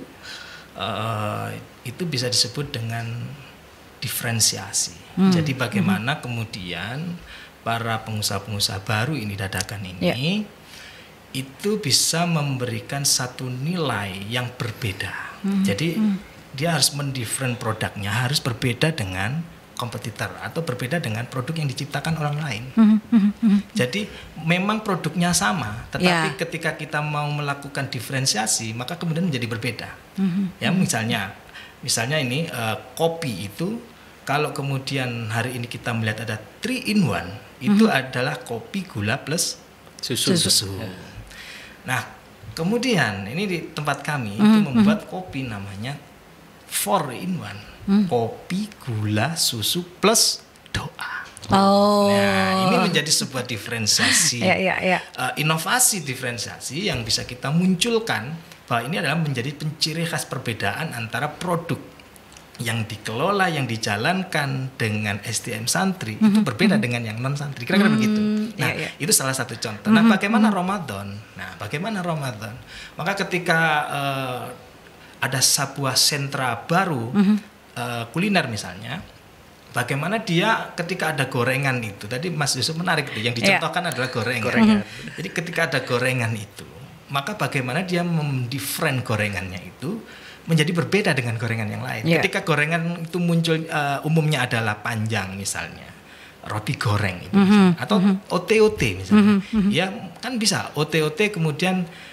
uh, itu bisa disebut dengan diferensiasi. Jadi bagaimana kemudian para pengusaha-pengusaha baru ini dadakan ini Ya. itu bisa memberikan satu nilai yang berbeda. Jadi dia harus mendifferent produknya, harus berbeda dengan kompetitor atau berbeda dengan produk yang diciptakan orang lain. Jadi memang produknya sama, tetapi Ya. ketika kita mau melakukan diferensiasi maka kemudian menjadi berbeda. Ya misalnya, misalnya ini eh, kopi itu kalau kemudian hari ini kita melihat ada three in one, itu adalah kopi gula plus Susu. susu. Nah, kemudian ini di tempat kami itu membuat kopi namanya four in one. Kopi, gula, susu plus doa. Oh. Nah, ini menjadi sebuah diferensiasi. Ya, ya, ya. Eh, inovasi diferensiasi yang bisa kita munculkan bahwa ini adalah menjadi penciri khas perbedaan antara produk yang dikelola, yang dijalankan dengan S D M santri itu berbeda dengan yang non santri. Kira-kira begitu. Nah, iya, iya. itu salah satu contoh. Nah, bagaimana Ramadan? Nah, bagaimana Ramadan? Maka ketika eh, ada sebuah sentra baru eh, kuliner misalnya, bagaimana dia ketika ada gorengan itu, tadi Mas Yusuf menarik itu, yang dicontohkan adalah gorengan. Gorengan. Jadi ketika ada gorengan itu, maka bagaimana dia mendifferent gorengannya itu menjadi berbeda dengan gorengan yang lain. Yeah. Ketika gorengan itu muncul uh, umumnya adalah panjang misalnya, roti goreng itu misalnya, atau O T O T misalnya, ya kan bisa O T O T kemudian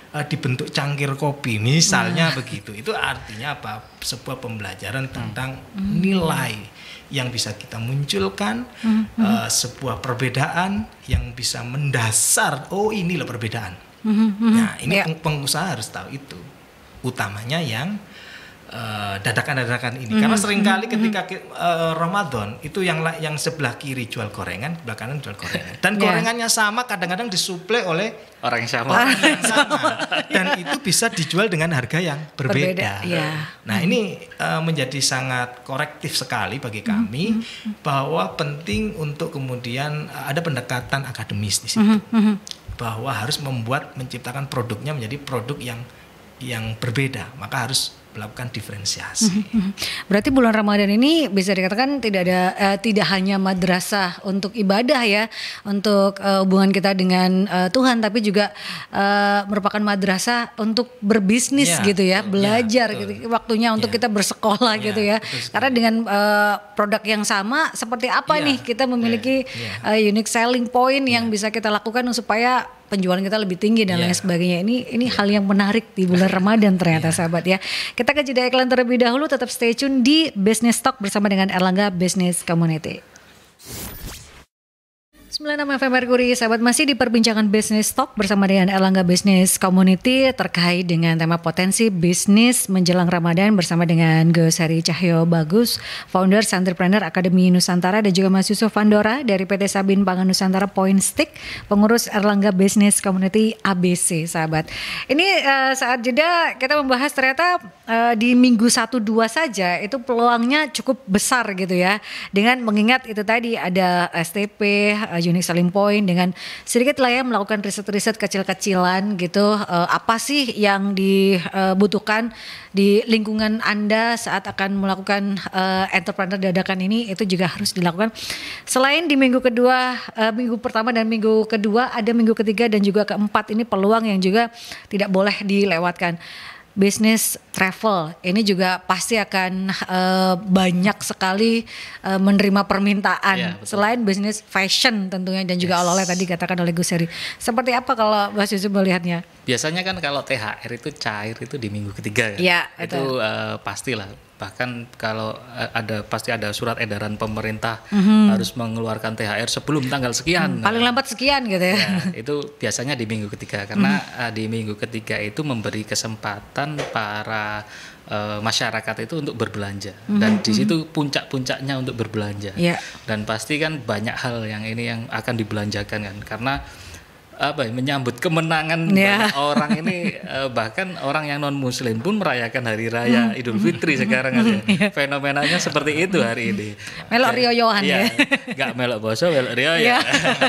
uh, dibentuk cangkir kopi misalnya begitu. Itu artinya apa? Sebuah pembelajaran tentang hmm. nilai yang bisa kita munculkan, hmm. uh, sebuah perbedaan yang bisa mendasar. Oh, inilah perbedaan. Hmm. Nah, ini yeah. pengusaha harus tahu itu. Utamanya yang Uh, dadakan-dadakan ini, mm-hmm. karena seringkali ketika uh, Ramadan itu yang yang sebelah kiri jual gorengan, sebelah kanan jual gorengan, dan yeah. gorengannya sama, kadang-kadang disuplai oleh orang yang sama, orang yang sama. Dan itu bisa dijual dengan harga yang berbeda. berbeda yeah. Nah mm-hmm. ini uh, menjadi sangat korektif sekali bagi kami, mm-hmm. bahwa penting untuk kemudian uh, ada pendekatan akademis di situ, mm-hmm. bahwa harus membuat menciptakan produknya menjadi produk yang yang berbeda, maka harus melakukan diferensiasi. Berarti bulan Ramadan ini bisa dikatakan tidak ada uh, tidak hanya madrasah untuk ibadah ya, untuk uh, hubungan kita dengan uh, Tuhan, tapi juga uh, merupakan madrasah untuk berbisnis ya, gitu ya, betul, belajar ya, gitu. Waktunya untuk ya. kita bersekolah ya, gitu ya. Karena dengan uh, produk yang sama, seperti apa ya, nih kita memiliki ya, ya. Uh, unique selling point ya. yang bisa kita lakukan supaya penjualan kita lebih tinggi dan yeah. lain sebagainya. Ini ini yeah. hal yang menarik di bulan Ramadan ternyata yeah. sahabat ya. Kita ke jeda iklan terlebih dahulu, tetap stay tune di Business Talk bersama dengan Erlangga Business Community. sembilan puluh enam F M Mercury, sahabat, masih di perbincangan Business Talk bersama dengan Erlangga Business Community terkait dengan tema potensi bisnis menjelang Ramadan bersama dengan Gus Heri Cahyo Bagus, founder Entrepreneur Akademi Nusantara, dan juga Mas Yusuf Vandora dari P T Sabin Pangan Nusantara Point Stick, pengurus Erlangga Business Community A B C, sahabat. Ini uh, saat jeda kita membahas ternyata uh, di minggu satu dua saja itu peluangnya cukup besar gitu ya, dengan mengingat itu tadi ada S T P, uh, unique selling point, dengan sedikit lah ya melakukan riset-riset kecil-kecilan gitu, uh, apa sih yang dibutuhkan di lingkungan Anda saat akan melakukan uh, entrepreneur dadakan ini, itu juga harus dilakukan. Selain di minggu kedua, uh, minggu pertama dan minggu kedua, ada minggu ketiga dan juga keempat, ini peluang yang juga tidak boleh dilewatkan. Bisnis travel ini juga pasti akan uh, banyak sekali uh, menerima permintaan. Ya, selain bisnis fashion tentunya, dan juga yes. oleh-oleh tadi katakan oleh Gus Heri. Seperti apa kalau Mas Yusuf melihatnya? Biasanya kan kalau T H R itu cair itu di minggu ketiga kan. Ya, itu uh, pastilah. Bahkan kalau ada pasti ada surat edaran pemerintah mm-hmm. harus mengeluarkan T H R sebelum tanggal sekian. Hmm, paling nah, lambat sekian gitu ya. ya. Itu biasanya di minggu ketiga, karena mm-hmm. uh, di minggu ketiga itu memberi kesempatan para uh, masyarakat itu untuk berbelanja, mm-hmm. dan di situ puncak-puncaknya untuk berbelanja. Yeah. Dan pasti kan banyak hal yang ini yang akan dibelanjakan kan, karena apa ya, menyambut kemenangan yeah. banyak orang ini, uh, bahkan orang yang non muslim pun merayakan hari raya mm. Idul Fitri sekarang aja. Yeah. Fenomenanya seperti itu hari ini. Melok riyoyohan ya. Enggak melok boso, melok riyo ya.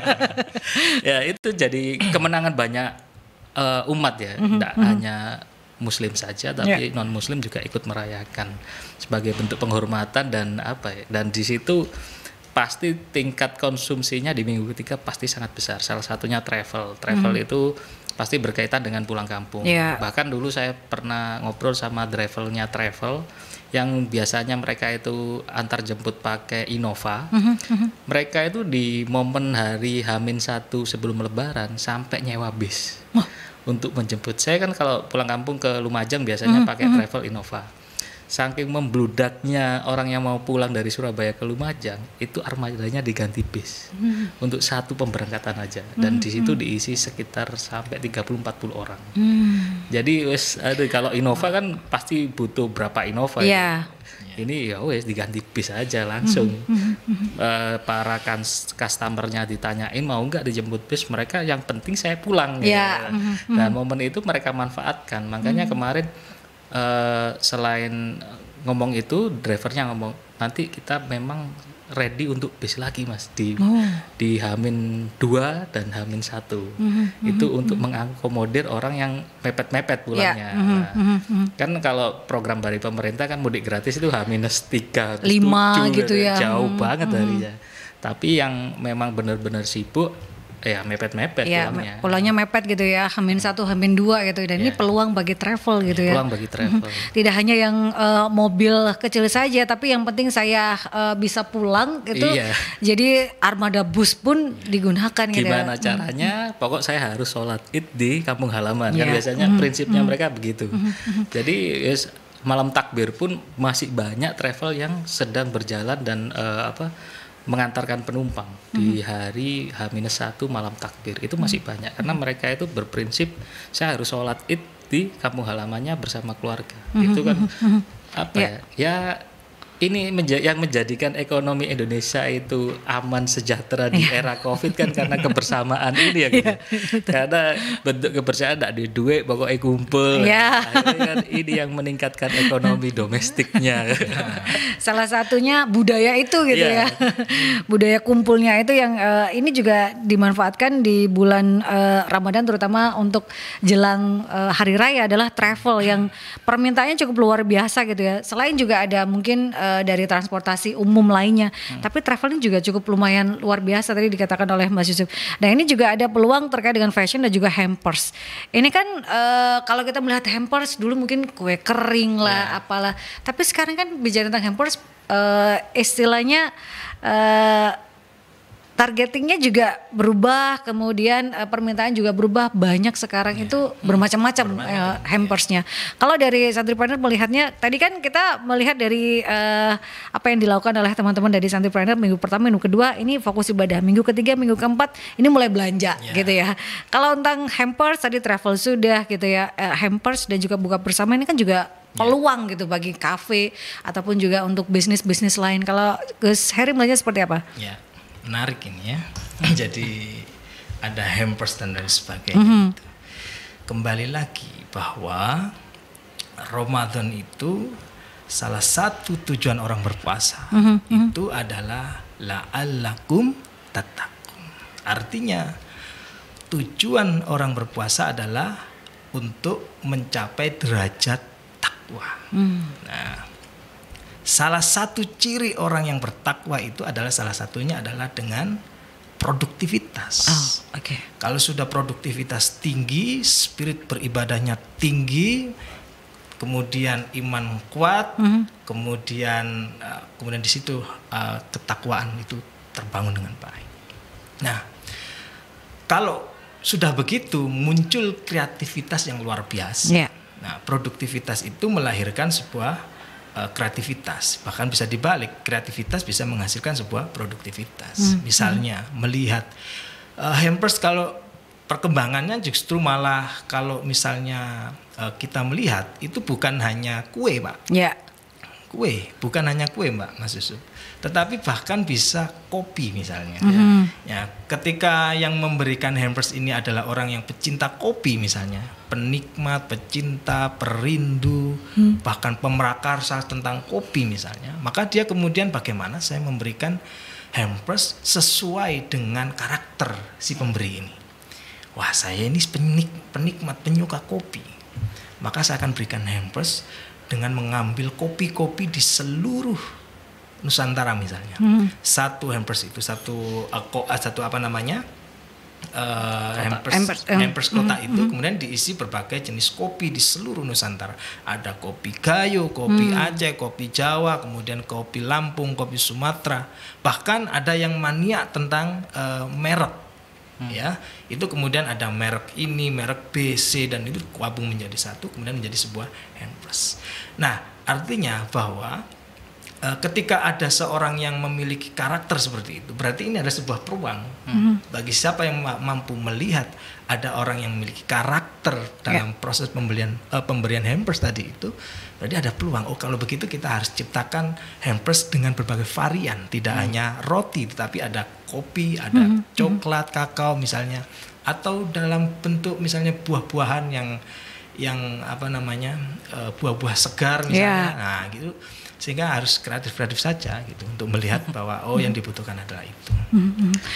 Ya itu jadi kemenangan banyak uh, umat ya, tidak mm-hmm. hanya muslim saja, tapi yeah. non muslim juga ikut merayakan sebagai bentuk penghormatan dan apa ya, dan di situ pasti tingkat konsumsinya di minggu ketiga pasti sangat besar. Salah satunya travel. Travel hmm. itu pasti berkaitan dengan pulang kampung. Yeah. Bahkan dulu saya pernah ngobrol sama drivernya travel yang biasanya mereka itu antar jemput pakai Innova. Mm-hmm. Mereka itu di momen hari H minus satu sebelum Lebaran sampai nyewa bis oh. untuk menjemput. Saya kan kalau pulang kampung ke Lumajang biasanya mm-hmm. pakai travel Innova. Saking membludaknya orang yang mau pulang dari Surabaya ke Lumajang, itu armadanya diganti bis hmm. untuk satu pemberangkatan aja, dan hmm. di situ diisi sekitar sampai tiga puluh sampai empat puluh orang. Hmm. Jadi wes, aduh, kalau Innova kan pasti butuh berapa Innova yeah. ya. Ini ya wes diganti bis aja langsung. Hmm. Hmm. Uh, para customernya ditanyain mau nggak dijemput bis, mereka yang penting saya pulang. Yeah. Ya. Hmm. Dan momen itu mereka manfaatkan. Makanya hmm. kemarin Uh, selain ngomong itu, drivernya ngomong nanti kita memang ready untuk bis lagi mas di oh. di H minus dua dan H minus satu mm-hmm. itu mm-hmm. untuk mengakomodir orang yang mepet-mepet pulangnya. Yeah. Mm-hmm. Nah, kan kalau program dari pemerintah kan mudik gratis itu H minus tiga, lima gitu ya, jauh mm-hmm. banget harinya. Tapi yang memang benar-benar sibuk ya mepet-mepet Ya, pulangnya. pulangnya mepet gitu ya, hamin satu, hamin dua gitu. Dan ini Ya. peluang bagi travel gitu ya. Peluang bagi travel. Tidak hanya yang uh, mobil kecil saja, tapi yang penting saya uh, bisa pulang gitu. Iya. Jadi armada bus pun digunakan gitu. Gimana ya. caranya? Pokok saya harus sholat id di kampung halaman. Kan Ya. biasanya prinsipnya mereka begitu. Jadi yes, malam takbir pun masih banyak travel yang sedang berjalan dan uh, apa mengantarkan penumpang di hari H minus satu malam takbir itu masih banyak karena mereka itu berprinsip saya harus sholat id di kampung halamannya bersama keluarga. Itu kan apa ya? Ya ini menja- yang menjadikan ekonomi Indonesia itu aman sejahtera di era Covid kan karena kebersamaan ini ya gitu. Karena bentuk kebersamaan tidak ada duit pokoknya kumpul. Ya. Akhirnya kan ini yang meningkatkan ekonomi domestiknya. Salah satunya budaya itu gitu Iya. ya. Budaya kumpulnya itu yang uh, ini juga dimanfaatkan di bulan uh, Ramadan terutama untuk jelang uh, hari raya adalah travel yang permintaannya cukup luar biasa gitu ya. Selain juga ada mungkin uh, dari transportasi umum lainnya, hmm. tapi traveling juga cukup lumayan luar biasa tadi dikatakan oleh Mas Yusuf. Nah ini juga ada peluang terkait dengan fashion dan juga hampers. Ini kan uh, kalau kita melihat hampers dulu mungkin kue kering lah, yeah. apalah. Tapi sekarang kan bicara tentang hampers, uh, istilahnya uh, targetingnya juga berubah, kemudian uh, permintaan juga berubah, banyak sekarang yeah. itu bermacam-macam uh, hampersnya. Yeah. Kalau dari Santripreneur melihatnya, tadi kan kita melihat dari uh, apa yang dilakukan oleh teman-teman dari Santripreneur minggu pertama, minggu kedua ini fokus ibadah, minggu ketiga, minggu keempat ini mulai belanja yeah. gitu ya. Kalau tentang hampers tadi travel sudah gitu ya, uh, hampers dan juga buka bersama ini kan juga peluang yeah. gitu bagi kafe ataupun juga untuk bisnis-bisnis lain. Kalau Gus Heri melihatnya seperti apa? Ya. Menarik ini ya. Jadi ada hampers dan lain sebagainya. Mm-hmm. Gitu. Kembali lagi bahwa Ramadan itu salah satu tujuan orang berpuasa mm-hmm. itu adalah la'allakum tattaqun. Artinya tujuan orang berpuasa adalah untuk mencapai derajat takwa. Mm. Nah, salah satu ciri orang yang bertakwa itu adalah salah satunya adalah dengan produktivitas. Oh, oke. Okay. Kalau sudah produktivitas tinggi, spirit beribadahnya tinggi, kemudian iman kuat, mm-hmm. kemudian uh, kemudian di situ uh, ketakwaan itu terbangun dengan baik. Nah, kalau sudah begitu muncul kreativitas yang luar biasa. Yeah. Nah, produktivitas itu melahirkan sebuah kreativitas, bahkan bisa dibalik, kreativitas bisa menghasilkan sebuah produktivitas. Hmm. Misalnya hmm. melihat uh, hampers, kalau perkembangannya justru malah kalau misalnya uh, kita melihat itu bukan hanya kue, Pak. Ya. Yeah. Kue, bukan hanya kue, Mbak, Mas Yusuf. Tetapi bahkan bisa kopi misalnya. Mm-hmm. Ya, ketika yang memberikan hampers ini adalah orang yang pecinta kopi misalnya, penikmat, pecinta, perindu, hmm. bahkan pemrakarsa tentang kopi misalnya, maka dia kemudian bagaimana saya memberikan hampers sesuai dengan karakter si pemberi ini. Wah, saya ini penik, penikmat, penyuka kopi. Maka saya akan berikan hampers dengan mengambil kopi-kopi di seluruh Nusantara misalnya. Hmm. Satu hampers itu satu uh, satu apa namanya? Uh, hampers, hampers, hampers kota mm, itu mm. kemudian diisi berbagai jenis kopi di seluruh Nusantara. Ada kopi Gayo, kopi mm. Aceh, kopi Jawa, kemudian kopi Lampung, kopi Sumatera. Bahkan ada yang maniak tentang uh, merek, mm. ya. Itu kemudian ada merek ini, merek B, C, dan itu gabung menjadi satu, kemudian menjadi sebuah hampers. Nah, artinya bahwa ketika ada seorang yang memiliki karakter seperti itu, berarti ini ada sebuah peluang hmm. bagi siapa yang mampu melihat ada orang yang memiliki karakter dalam yeah. proses pembelian uh, pemberian hampers tadi itu, berarti ada peluang. Oh, kalau begitu kita harus ciptakan hampers dengan berbagai varian, tidak hmm. hanya roti, tetapi ada kopi, ada hmm. coklat, kakao misalnya, atau dalam bentuk misalnya buah-buahan yang yang apa namanya uh, buah-buah segar misalnya, yeah. nah gitu. Sehingga harus kreatif-kreatif saja gitu untuk melihat bahwa oh yang dibutuhkan adalah itu. Mm-hmm.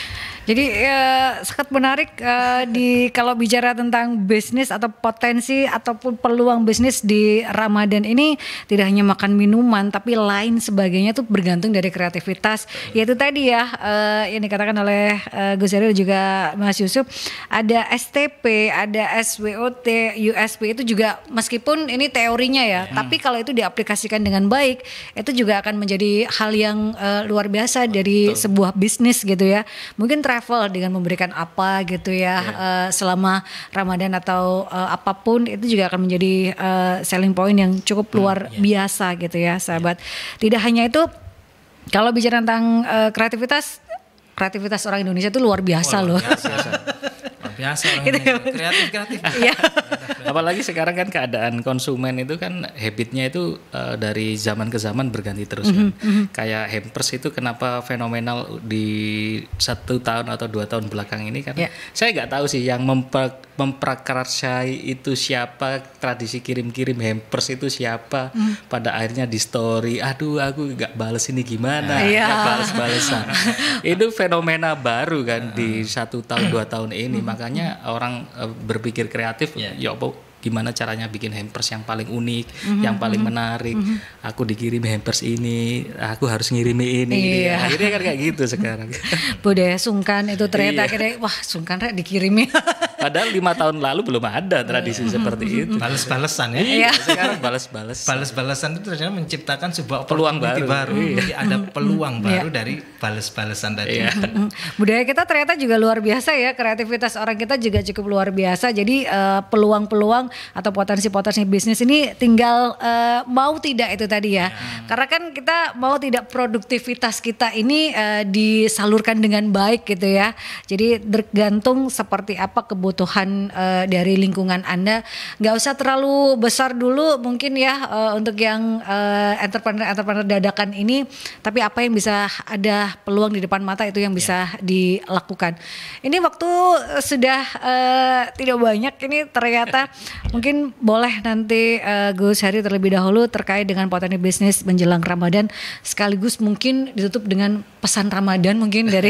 Jadi uh, sangat menarik uh, di kalau bicara tentang bisnis atau potensi ataupun peluang bisnis di Ramadan ini tidak hanya makan minuman tapi lain sebagainya tuh bergantung dari kreativitas. Yaitu tadi ya uh, yang dikatakan oleh uh, Gus Heri dan juga Mas Yusuf, ada S T P, ada S W O T, U S P itu juga meskipun ini teorinya ya, hmm. tapi kalau itu diaplikasikan dengan baik itu juga akan menjadi hal yang uh, luar biasa dari Betul. sebuah bisnis gitu ya. Mungkin travel dengan memberikan apa gitu ya yeah. uh, selama Ramadan atau uh, apapun itu juga akan menjadi uh, selling point yang cukup luar hmm, yeah. biasa gitu ya sahabat. Yeah. Tidak hanya itu, kalau bicara tentang uh, kreativitas, kreativitas orang Indonesia itu luar biasa oh, luar loh. Biasa. Luar biasa orang Indonesia. Kreatif kreatif. Iya. Apalagi sekarang kan keadaan konsumen itu kan habitnya itu uh, dari zaman ke zaman berganti terus kan. Mm-hmm. Kayak hampers itu kenapa fenomenal di satu tahun atau dua tahun belakang ini kan. Yeah. Saya nggak tahu sih yang memper, memprakarsai itu siapa, tradisi kirim-kirim hampers itu siapa. Mm. Pada akhirnya di story, aduh aku nggak bales ini gimana, yeah. nggak bales-balesan. Itu fenomena baru kan di satu tahun dua tahun ini. Mm. Makanya orang uh, berpikir kreatif, yeah. ya apa gimana caranya bikin hampers yang paling unik, mm-hmm, yang paling menarik. Mm-hmm. Aku dikirim hampers ini, aku harus ngirimin ini. Iya. Akhirnya kan kayak gitu sekarang. Budaya sungkan itu ternyata akhirnya, wah sungkan rek dikirimin. Padahal lima tahun lalu belum ada tradisi seperti itu. Bales-balesan ya. Iya. Sekarang bales-balesan. Bales-balesan itu ternyata menciptakan sebuah peluang baru. baru. Iya. Jadi ada peluang baru iya. dari bales-balesan tadi. Iya. Budaya kita ternyata juga luar biasa ya, kreativitas orang kita juga cukup luar biasa. Jadi uh, peluang-peluang atau potensi-potensi bisnis ini tinggal uh, mau tidak itu tadi ya. ya. Karena kan kita mau tidak produktivitas kita ini uh, disalurkan dengan baik gitu ya. Jadi tergantung seperti apa kebutuhan uh, dari lingkungan Anda. Gak usah terlalu besar dulu mungkin ya uh, untuk yang uh, entrepreneur-entrepreneur dadakan ini. Tapi apa yang bisa ada peluang di depan mata itu yang bisa ya. dilakukan. Ini waktu sudah uh, tidak banyak ini ternyata. Mungkin boleh nanti uh, Gus Heri terlebih dahulu terkait dengan potensi bisnis menjelang Ramadan, sekaligus mungkin ditutup dengan pesan Ramadan mungkin dari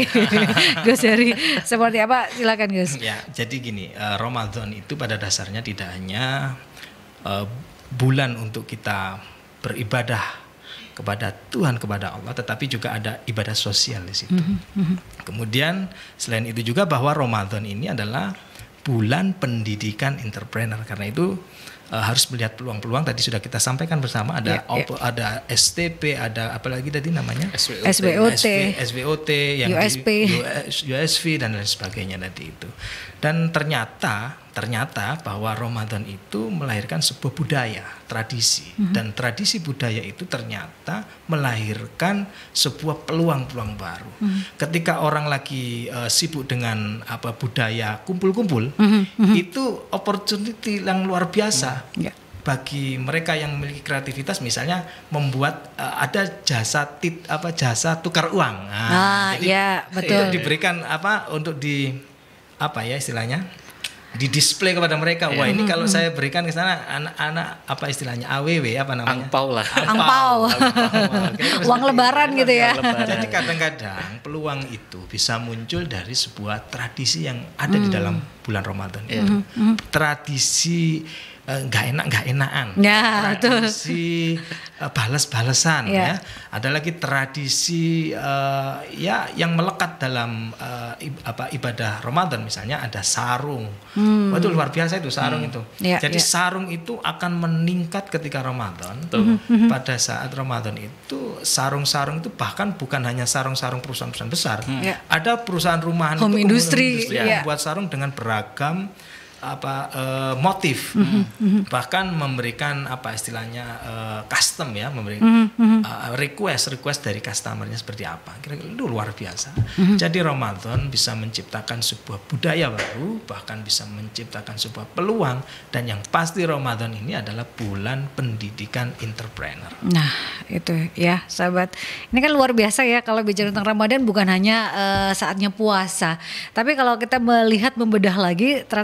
Gus Heri seperti apa, silakan Gus. Ya, jadi gini, uh, Ramadan itu pada dasarnya tidak hanya uh, bulan untuk kita beribadah kepada Tuhan, kepada Allah, tetapi juga ada ibadah sosial di situ. Mm-hmm. Kemudian selain itu juga bahwa Ramadan ini adalah bulan pendidikan entrepreneur. Karena itu uh, harus melihat peluang-peluang. Tadi sudah kita sampaikan bersama, ada yeah, yeah. ada S T P, ada apalagi tadi namanya S W O T, S W O T, yang U S P, U S V dan lain sebagainya tadi itu. Dan ternyata ternyata bahwa Ramadan itu melahirkan sebuah budaya, tradisi. Mm-hmm. Dan tradisi budaya itu ternyata melahirkan sebuah peluang-peluang baru. Mm-hmm. Ketika orang lagi uh, sibuk dengan apa budaya kumpul-kumpul, mm-hmm. itu opportunity yang luar biasa. Mm-hmm. Yeah. Bagi mereka yang memiliki kreativitas, misalnya membuat uh, ada jasa tit apa jasa tukar uang. Nah, ah, jadi ya, betul. Itu diberikan apa untuk di apa ya istilahnya? Di display kepada mereka. Wah, ini kalau saya berikan ke sana anak-anak apa istilahnya A W W apa namanya? Angpau lah. Angpau. Uang lebaran gitu ya. Lebaran. Jadi kadang-kadang peluang itu bisa muncul dari sebuah tradisi yang ada hmm. di dalam bulan Ramadan. Hmm. Hmm. Tradisi nggak uh, enak nggak enakan, ya, tradisi uh, balas-balesan, ya. ya. Ada lagi tradisi uh, ya yang melekat dalam uh, ib, apa ibadah Ramadan, misalnya ada sarung, hmm. oh, itu luar biasa itu sarung hmm. itu. Ya, Jadi ya. sarung itu akan meningkat ketika Ramadan. Tuh. Hmm. Pada saat Ramadan itu sarung-sarung itu bahkan bukan hanya sarung-sarung perusahaan-perusahaan besar, hmm. ya. ada perusahaan rumahan home itu industry, industri ya. yang membuat sarung dengan beragam apa uh, motif, mm-hmm. bahkan memberikan apa istilahnya uh, custom ya, memberikan mm-hmm. uh, request request dari customernya seperti apa, kira-kira itu luar biasa. Mm-hmm. Jadi Ramadan bisa menciptakan sebuah budaya baru, bahkan bisa menciptakan sebuah peluang, dan yang pasti Ramadan ini adalah bulan pendidikan entrepreneur. Nah itu ya sahabat, ini kan luar biasa ya kalau bicara tentang Ramadan, bukan hanya uh, saatnya puasa, tapi kalau kita melihat membedah lagi ternyata cukup luar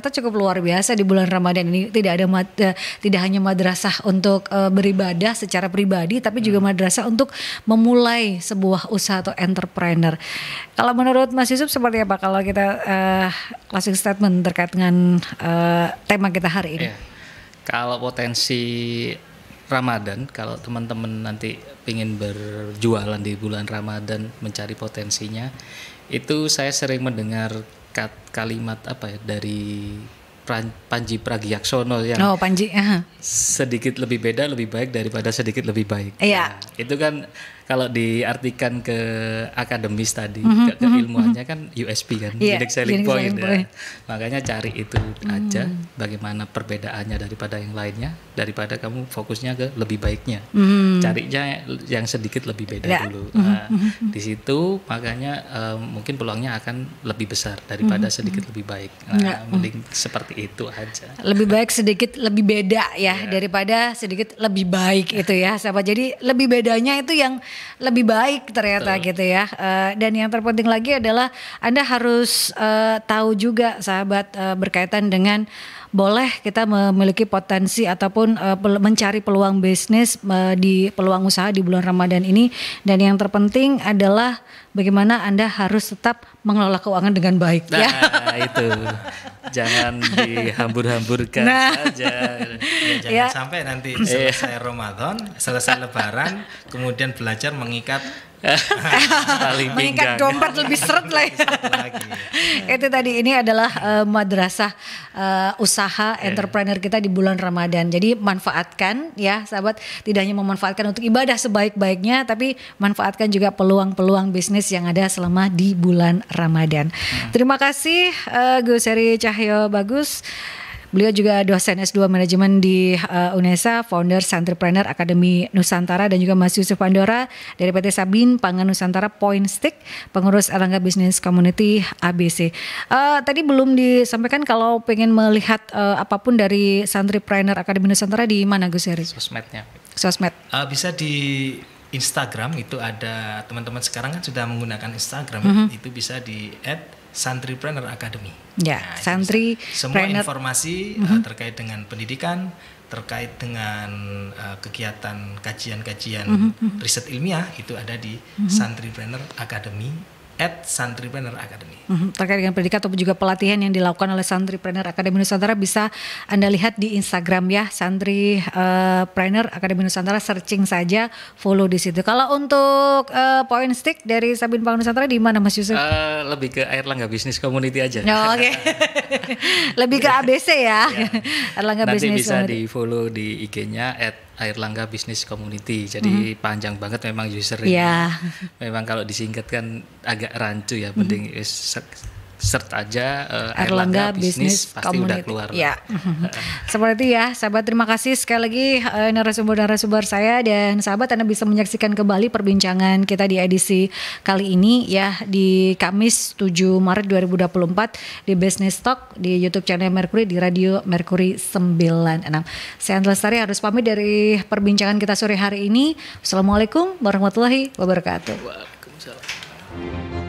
luar biasa di bulan Ramadan ini. Tidak ada mad, uh, tidak hanya madrasah untuk uh, beribadah secara pribadi, tapi juga madrasah untuk memulai sebuah usaha atau entrepreneur. Kalau menurut Mas Yusuf seperti apa kalau kita uh, closing statement terkait dengan uh, tema kita hari ini? Yeah. Kalau potensi Ramadan, kalau teman-teman nanti ingin berjualan di bulan Ramadan, mencari potensinya, itu saya sering mendengar kalimat apa ya dari Panji Pragiwaksono yang oh, Panji. Uh-huh. sedikit lebih beda lebih baik daripada sedikit lebih baik. Iya. Nah, itu kan kalau diartikan ke akademis tadi, mm-hmm, ke keilmuannya kan U S P kan, yeah, unique selling unique point. selling Ya. point. Makanya cari itu mm. aja, bagaimana perbedaannya daripada yang lainnya, daripada kamu fokusnya ke lebih baiknya. Mm. Carinya yang sedikit lebih beda yeah. dulu. Mm-hmm. Nah, di situ makanya um, mungkin peluangnya akan lebih besar daripada mm-hmm. sedikit lebih baik. Nah, yeah. mending seperti itu aja. Lebih baik sedikit lebih beda ya, yeah. daripada sedikit lebih baik itu ya, sahabat. Jadi lebih bedanya itu yang lebih baik ternyata. Betul. Gitu ya. Uh, dan yang terpenting lagi adalah Anda harus uh, tahu juga sahabat uh, berkaitan dengan boleh kita memiliki potensi ataupun uh, pel- mencari peluang bisnis uh, di peluang usaha di bulan Ramadan ini, dan yang terpenting adalah bagaimana Anda harus tetap mengelola keuangan dengan baik. Nah, ya. itu jangan dihambur-hamburkan nah. saja. Ya, jangan ya. sampai nanti selesai Ramadan, selesai Lebaran, kemudian belajar mengikat mengikat dompet lebih seret lah ya. Itu tadi, ini adalah uh, madrasah uh, usaha yeah. entrepreneur kita di bulan Ramadan. Jadi manfaatkan ya sahabat, tidak hanya memanfaatkan untuk ibadah sebaik-baiknya, tapi manfaatkan juga peluang-peluang bisnis yang ada selama di bulan Ramadan. Hmm. Terima kasih uh, Gus Heri Cahyo Bagus. Beliau juga dosen S dua Manajemen di uh, UNESA, founder Santripreneur Akademi Nusantara, dan juga Mas Yusuf Pandora dari P T Sabin Pangan Nusantara Point Stick, pengurus Erlangga Business Community A B C. Uh, tadi belum disampaikan kalau pengen melihat uh, apapun dari Santripreneur Akademi Nusantara di mana Gus Heri? Sosmednya. Sosmed. Uh, bisa di Instagram, itu ada teman-teman sekarang kan sudah menggunakan Instagram, mm-hmm. itu bisa di at Santripreneur Academy. Ya, nah, Santri semua informasi mm-hmm. uh, terkait dengan pendidikan, terkait dengan uh, kegiatan kajian-kajian mm-hmm. riset ilmiah, itu ada di mm-hmm. Santripreneur Academy at Santripreneur Academy. Mm-hmm. Terkait dengan pendidikan ataupun juga pelatihan yang dilakukan oleh Santripreneur Academy Nusantara bisa Anda lihat di Instagram ya, Santripreneur Academy Nusantara, searching saja, follow di situ. Kalau untuk uh, Point Stick dari Sabin Pangan Nusantara di mana Mas Yusuf? Uh, lebih ke Erlangga Business Community aja. Oh, oke. Okay. Lebih ke A B C ya. ya. Erlangga Nanti Business bisa Community. di follow di I G-nya at Erlangga Business Community. Jadi mm-hmm. panjang banget memang usernya. Yeah. Memang kalau disingkat kan agak rancu ya. Mending mm-hmm. search aja uh, Erlangga, Erlangga Business pasti Community. Udah keluar. Ya. Seperti itu ya, sahabat. Terima kasih sekali lagi uh, narasumber-narasumber saya, dan sahabat, Anda bisa menyaksikan kembali perbincangan kita di edisi kali ini ya, di Kamis tujuh Maret dua ribu dua puluh empat di Business Talk di YouTube channel Mercury, di Radio Mercury sembilan enam. Saya Andra Lestari harus pamit dari perbincangan kita sore hari ini. Assalamualaikum warahmatullahi wabarakatuh. Waalaikumsalam.